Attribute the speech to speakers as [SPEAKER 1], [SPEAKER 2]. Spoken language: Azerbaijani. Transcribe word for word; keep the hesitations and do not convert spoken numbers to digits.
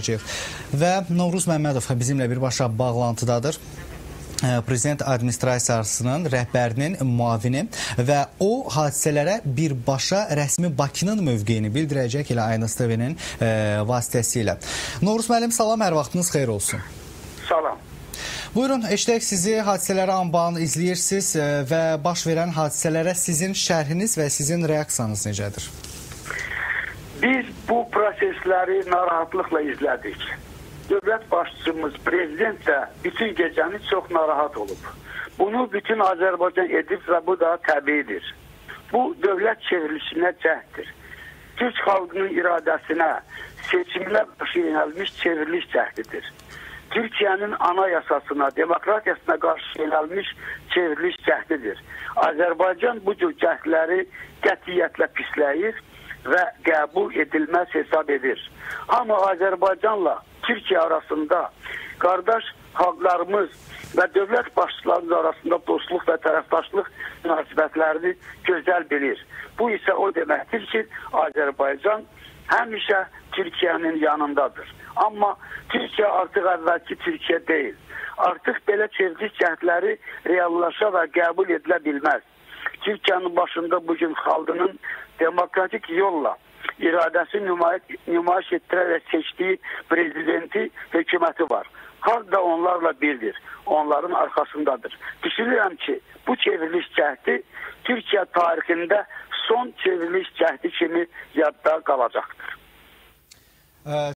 [SPEAKER 1] Və Novruz Məmmədov bizimlə birbaşa bağlantıdadır. Prezident Administrasiyasının rəhbərinin müavini və o hadisələrə birbaşa rəsmi Bakının mövqeyini bildirəcək elə Aynaz T V-nin e, vasitəsilə. Novruz müəllim, salam, hər vaxtınız xeyir olsun.
[SPEAKER 2] Salam.
[SPEAKER 1] Buyurun, eşidək sizi, hadisələrə anbağın izləyirsiniz və baş verən hadisələrə sizin şərhiniz və sizin reaksiyanız necədir?
[SPEAKER 2] Biz bu prosesləri narahatlıqla izlədik. Dövlət başçımız, prezident də bütün gecəni çox narahat olub. Bunu bütün Azərbaycan edib və bu da təbiidir. Bu, dövlət çevrilişinə cəhddir. Türk xalqının iradəsinə, seçimlə başı yönəlmiş çevriliş cəhdidir. Türkiyənin anayasasına, demokratiyasına qarşı yönəlmiş çevriliş cəhdidir. Azərbaycan bu cür cəhdləri qətiyyətlə pisləyir və qəbul edilməz hesab edir. Amma Azərbaycanla Türkiyə arasında qardaş xalqlarımız və dövlət başçılarımız arasında dostluq və tərəfdaşlıq münasibətlərini gözəl bilir. Bu isə o deməkdir ki, Azərbaycan həmişə Türkiyənin yanındadır. Amma Türkiyə artıq əvvəlki Türkiyə deyil. Artıq belə çevriliş cəhdləri reallaşa və qəbul edilə bilməz. Türkiyənin başında bugün xalqının demokratik yolla iradəsi nümayiş etdirərək seçdiyi prezidenti, hökuməti var. Xalq da onlarla birdir, onların arxasındadır. Düşünürəm ki, bu çevriliş cəhdi Türkiyə tarixində son çevriliş cəhdi kimi yadda qalacaqdır.